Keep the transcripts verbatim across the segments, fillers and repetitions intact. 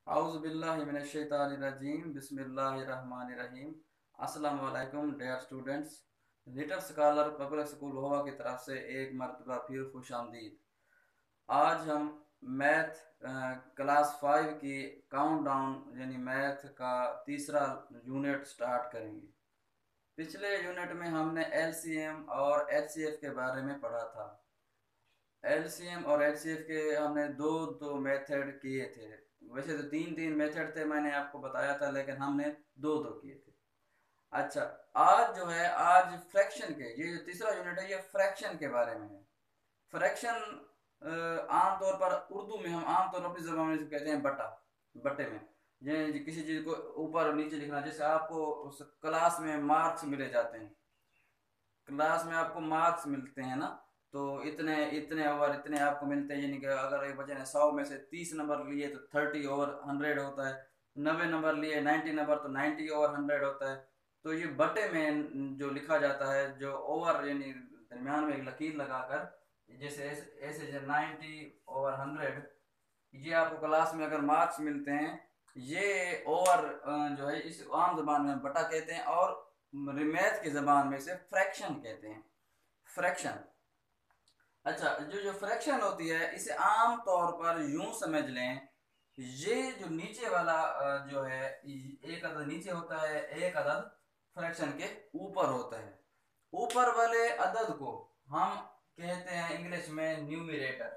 औज़ुबिल्लाहिमिनश्शैतानिर्रजीम बिस्मिल्लाहिर्रहमानिर्रहीम। अस्सलाम वालेकुम dear students. Little scholar public school Bhowa की तरफ से एक मरतबा फिर खुश आमदीद। आज हम मैथ क्लास फाइव की काउंटडाउन यानी मैथ का तीसरा यूनिट स्टार्ट करेंगे। पिछले यूनिट में हमने एलसीएम और एचसीएफ के बारे में पढ़ा था। एलसीएम और एचसीएफ के हमने दो दो मेथड किए थे। वैसे तो तीन तीन मेथड थे, मैंने आपको बताया था, लेकिन हमने दो दो किए थे। अच्छा, आज जो है आज फ्रैक्शन के, ये जो तीसरा यूनिट है ये फ्रैक्शन के बारे में है। फ्रैक्शन आमतौर पर उर्दू में हम आमतौर पर अपनी जबान में कहते हैं बटा। बटे में ये किसी चीज को ऊपर और नीचे लिखना, जैसे आपको उस क्लास में मार्क्स मिले जाते हैं। क्लास में आपको मार्क्स मिलते हैं ना, तो इतने इतने ओवर इतने आपको मिलते हैं। यानी कि अगर एक बच्चे ने सौ में से तीस नंबर लिए तो थर्टी ओवर हंड्रेड होता है। नब्बे नंबर लिए नाइन्टी नंबर तो नाइन्टी ओवर हंड्रेड होता है। तो ये बटे में जो लिखा जाता है, जो ओवर यानी दरमियान में एक लकीर लगाकर, जैसे ऐसे ऐसे नाइन्टी ओवर हंड्रेड, ये आपको क्लास में अगर मार्क्स मिलते हैं, ये ओवर जो है इस आम जबान में बटा कहते हैं, और मैथ की जबान में इसे फ्रैक्शन कहते हैं। फ्रैक्शन। अच्छा, जो जो फ्रैक्शन होती है इसे आम तौर पर यूं समझ लें, ये जो नीचे वाला जो है एक अदद नीचे होता है, एक अदद फ्रैक्शन के ऊपर होता है। ऊपर वाले अदद को हम कहते हैं इंग्लिश में न्यूमरेटर।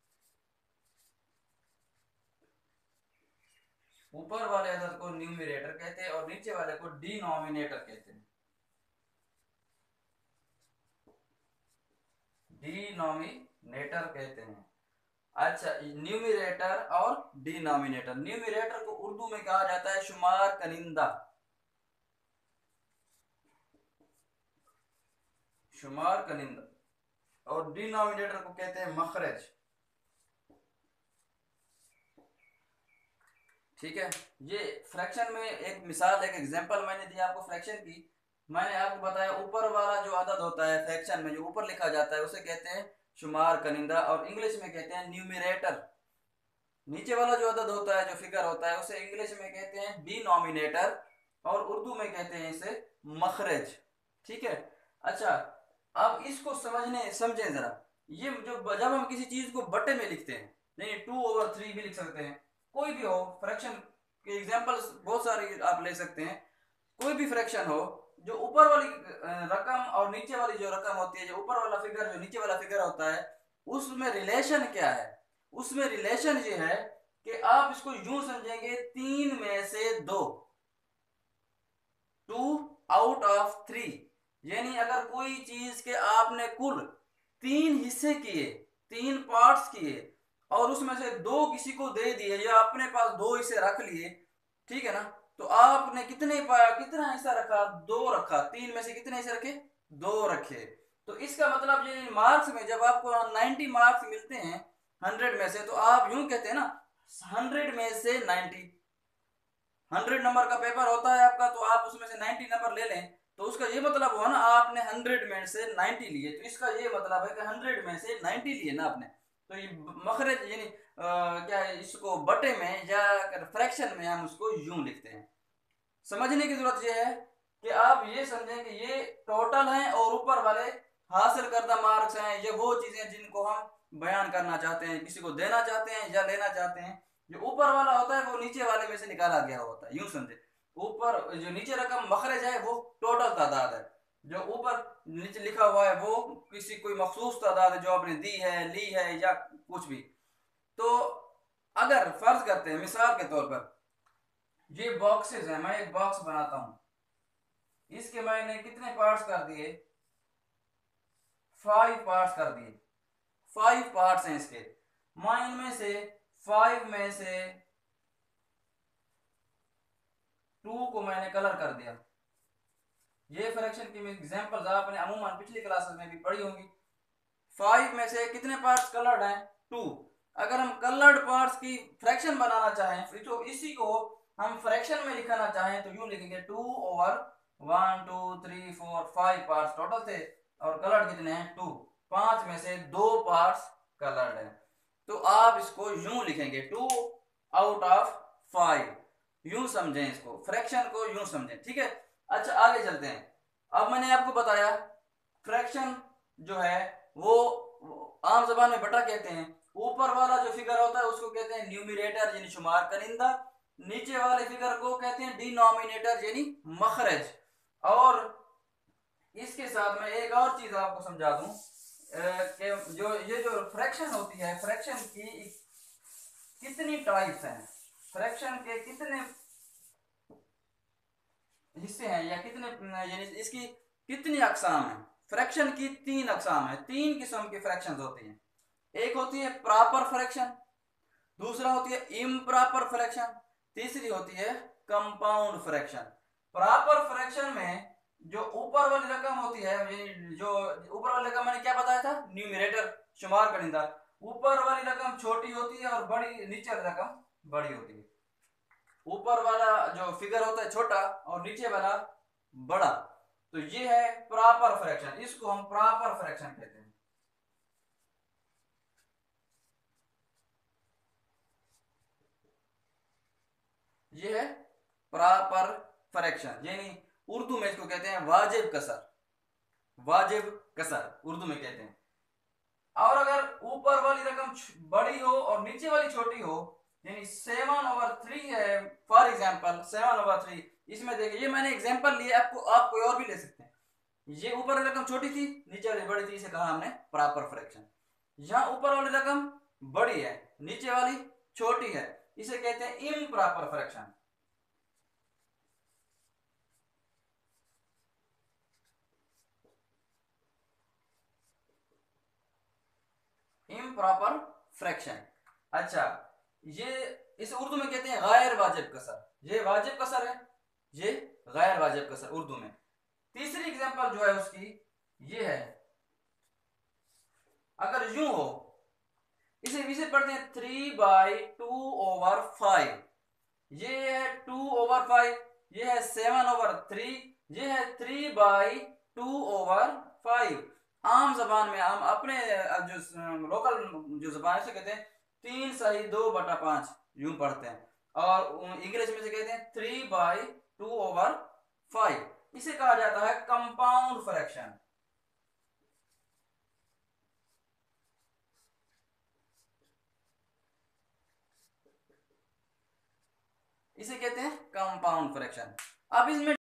ऊपर वाले अदद को न्यूमरेटर कहते हैं और नीचे वाले को डिनोमिनेटर कहते हैं। डिनोमिनेटर कहते हैं। अच्छा, न्यूमरेटर और डिनोमिनेटर। न्यूमरेटर को उर्दू में कहा जाता है शुमार कनिंदा। शुमार कनिंदा। और डिनोमिनेटर को कहते हैं मखरज। ठीक है। ये फ्रैक्शन में एक मिसाल, एक एग्जांपल मैंने दिया आपको फ्रैक्शन की। मैंने आपको बताया ऊपर वाला जो अदद होता है फ्रैक्शन में, जो ऊपर लिखा जाता है, उसे कहते हैं शुमार कनिंदा और इंग्लिश में कहते हैं न्यूमरेटर। नीचे वाला जो अदद होता है, जो फिगर होता है, उसे इंग्लिश में कहते हैं डिनोमिनेटर और उर्दू में कहते हैं इसे मखरज। ठीक है। अच्छा, अब इसको समझने समझें जरा। ये जो जब हम किसी चीज को बटे में लिखते हैं, नहीं टू ओवर थ्री भी लिख सकते हैं, कोई भी हो फ्रैक्शन के एग्जांपल्स बहुत सारे आप ले सकते हैं। कोई भी फ्रैक्शन हो, जो ऊपर वाली रकम और नीचे वाली जो रकम होती है, जो ऊपर वाला फिगर जो नीचे वाला फिगर होता है, उसमें रिलेशन क्या है? उसमें रिलेशन ये है कि आप इसको यूं समझेंगे, तीन में से दो, टू आउट ऑफ थ्री। यानी अगर कोई चीज के आपने कुल तीन हिस्से किए, तीन पार्ट्स किए, और उसमें से दो किसी को दे दिए या अपने पास दो हिस्से रख लिए, ठीक है ना, तो आपने कितने पाया, कितना हिस्सा रखा? दो रखा। तीन में से कितने हिस्से रखे? दो रखे। तो इसका मतलब ये मार्क्स में जब आपको नाइन्टी मार्क्स मिलते हैं हंड्रेड में से, तो आप यूं कहते हैं ना, हंड्रेड में से नाइन्टी। हंड्रेड नंबर का पेपर होता है आपका, तो आप उसमें से नाइन्टी नंबर ले लें, तो उसका ये मतलब हुआ ना आपने हंड्रेड में से नाइन्टी लिए। तो इसका ये मतलब है कि हंड्रेड में से नाइन्टी लिए ना आपने। तो ये मखरज यानी क्या है, इसको बटे में या फ्रैक्शन में हम उसको यूं लिखते हैं। समझने की जरूरत यह है कि आप ये समझें कि ये टोटल हैं और ऊपर वाले हासिल करदा मार्क्स हैं। ये वो चीजें जिनको हम बयान करना चाहते हैं, किसी को देना चाहते हैं या लेना चाहते हैं। जो ऊपर वाला होता है वो नीचे वाले में से निकाला गया होता है, यूं समझे। ऊपर जो नीचे रकम मखरज है वो टोटल तादाद है, जो ऊपर नीचे लिखा हुआ है वो किसी कोई मखसूस तादाद है जो आपने दी है, ली है या कुछ भी। तो अगर फर्ज करते हैं मिसाल के तौर पर, ये बॉक्सेस हैं, मैं एक बॉक्स बनाता हूं, इसके मैंने कितने पार्ट्स कर दिए? फाइव पार्ट्स कर दिए। फाइव पार्ट्स हैं इसके। मैं इनमें से फाइव में से टू को मैंने कलर कर दिया। ये फ्रैक्शन की एग्जांपल्स आपने अमूमन पिछली क्लासेस में भी पढ़ी होंगी। फाइव में से कितने पार्ट्स कलर्ड हैं? टू। अगर हम कलर्ड पार्ट्स की फ्रैक्शन बनाना चाहें, तो इसी को हम फ्रैक्शन में लिखाना चाहें, तो यूं लिखेंगे two over one two three four five parts total थे, और कलर्ड कितने हैं? टू। पांच में से दो पार्ट्स कलर्ड हैं। तो आप इसको यूं लिखेंगे टू आउट ऑफ फाइव, यूं समझें इसको, फ्रैक्शन को यूं समझें, ठीक है। अच्छा आगे चलते हैं। अब मैंने आपको बताया फ्रैक्शन जो है वो, वो आम जबान में बटा कहते हैं। ऊपर वाला जो फिगर होता है उसको कहते हैं न्यूमिनेटर यानी शुमार कनिंदा, नीचे वाले फिगर को कहते हैं डिनोमिनेटर यानी मखरज। और इसके साथ मैं एक और चीज आपको समझा दूं कि जो ये जो फ्रैक्शन होती है, फ्रैक्शन की कितनी टाइप्स हैं, फ्रैक्शन के कितने हिस्से हैं या कितने यानी इसकी कितनी अकसाम है। फ्रैक्शन की तीन अकसाम है, तीन किस्म की फ्रैक्शंस होती हैं। एक होती है प्रॉपर फ्रैक्शन, दूसरा होती है इम्प्रॉपर फ्रैक्शन, तीसरी होती है कंपाउंड फ्रैक्शन। प्रॉपर फ्रैक्शन में जो ऊपर वाली रकम होती है, जो ऊपर वाली रकम मैंने क्या बताया था, न्यूमरेटर शुमार करिंदा, ऊपर वाली रकम छोटी होती है और बड़ी नीचे वाली रकम बड़ी होती है। ऊपर वाला जो फिगर होता है छोटा और नीचे वाला बड़ा, तो ये है प्रॉपर फ्रैक्शन, इसको हम प्रॉपर फ्रैक्शन कहते हैं। ये है प्रॉपर फ्रैक्शन, यानी उर्दू में इसको कहते हैं वाजिब कसर, वाजिब कसर उर्दू में कहते हैं। और अगर ऊपर वाली रकम बड़ी हो और नीचे वाली छोटी हो, यानी सेवन ओवर थ्री है for example, seven over three, इसमें देखिए ये मैंने एग्जाम्पल लिया, आपको आप कोई और भी ले सकते हैं। ये ऊपर वाली रकम छोटी थी, नीचे वाली बड़ी थी, इसे कहा हमने प्रॉपर फ्रैक्शन। यहाँ ऊपर वाली रकम बड़ी है, नीचे वाली छोटी है, इसे कहते हैं इम्प्रॉपर फ्रैक्शन। Improper fraction. अच्छा, ये इसे उर्दू में कहते हैं गैर वाजिब कसर, ये वाजिब कसर है, ये गैर वाजिब कसर उर्दू में। तीसरी एग्जांपल जो है उसकी ये है, अगर यूं हो, इसे इसे पढ़ते हैं three by two over five, ये है टू ओवर फाइव, ये है सेवन ओवर थ्री, ये है three by two over five. आम जबान में हम अपने जो लोकल जो जबान से कहते हैं तीन सही दो बटा पांच, यूं पढ़ते हैं। और इंग्लिश में से कहते हैं three by two over five, इसे कहा जाता है कंपाउंड फ्रैक्शन। इसे कहते हैं कंपाउंड फ्रैक्शन। अब इसमें